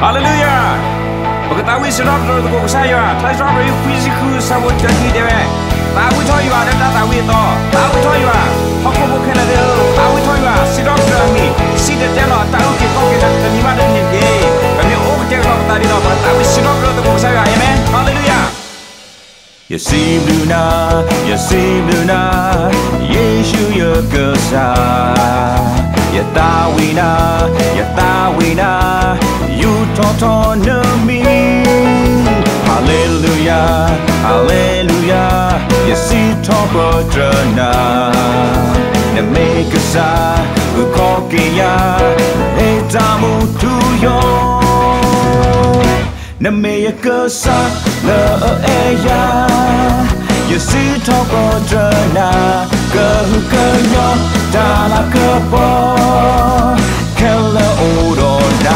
할렐루야. Bagaimana sedap terus kau saya, saya sampai fisikku sama jadi dewa. Tahu tahu ada tahu itu, tahu tahu. Aku bukan ada, tahu tahu. Sedap terani, sedap jalan tahu kita kita ni mana ni ke? Kami orang jalan tadi nak tahu sedap terus kau saya, amen. Halleluja. Yesimluna, Yesus ya kesah. Ya tawina, you totonomi. Hallelujah, hallelujah. Yesi topotrana. Namekasa, ukokiya, etamu tuyo. Namekasa, leeya. Yesi topotrana, kehukanyo. Dala kepo kela udona.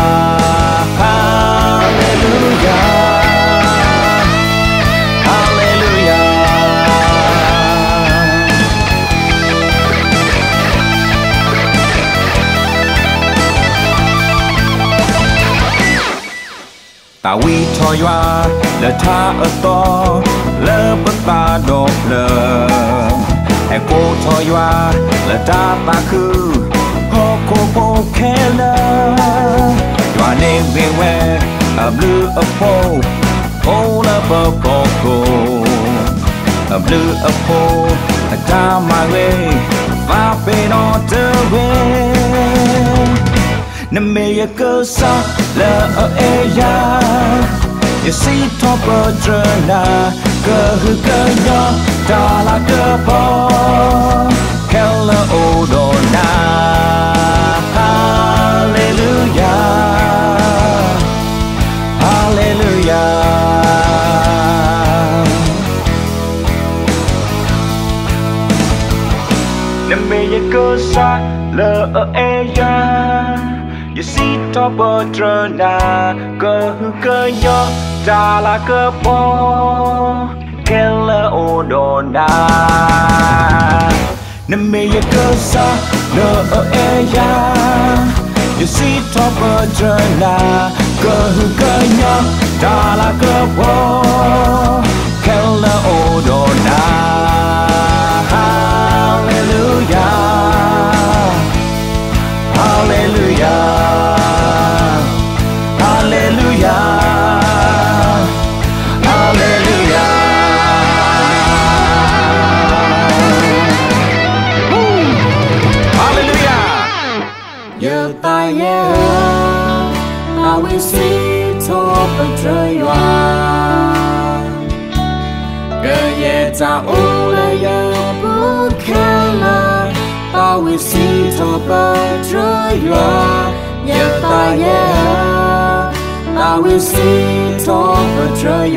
Hallelujah, hallelujah. Tawi toywa le ta ato le pata dok le. Eko toywa le data ku hoko pokela. Ywa ne bewe a blue a po ola poko. A blue a po a down my way vaping on the way. Namaya kusa le eya. You see top of drana kehukanyo dala kepo kela odona. Hallelujah, hallelujah. Namaya kusa le eya. You see top of drana kehukanyo dala kepo kela odona. Namaya kusa le eya. You see top of drana kehukanyo dala kepo kela odona. Hallelujah, hallelujah, hallelujah, hallelujah. Hallelujah. Giờ ta ye, I will see top of joy. Cái ye ta ula ye bukela, I will see top of joy. Giờ ta ye, I will see top of joy.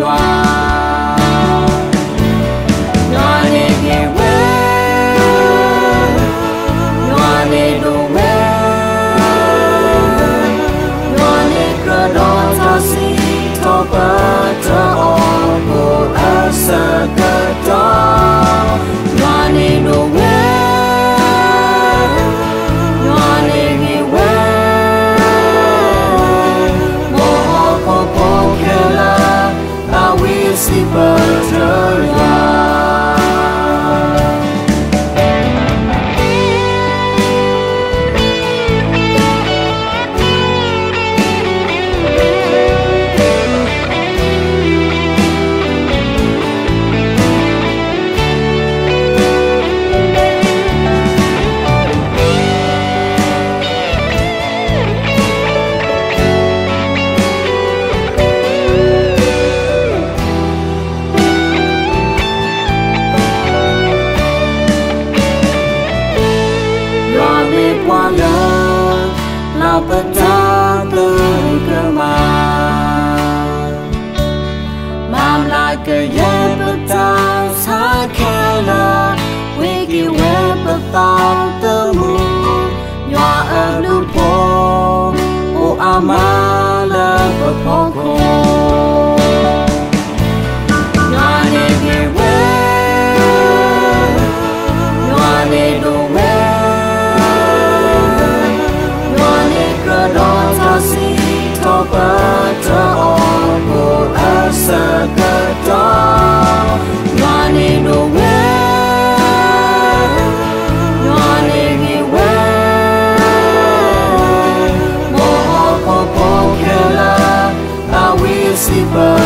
Cái ye bất ta xa kela, wiki we bất ta tư mu, nhòa ở lưu po, o amala bất poko. Nhòa ne ge we, nhòa ne do we, nhòa ne cơ đo ta si to. ba cho cô asa cả đó mà đi đâu về mà đi nghe về mồ cô kêu là ta will see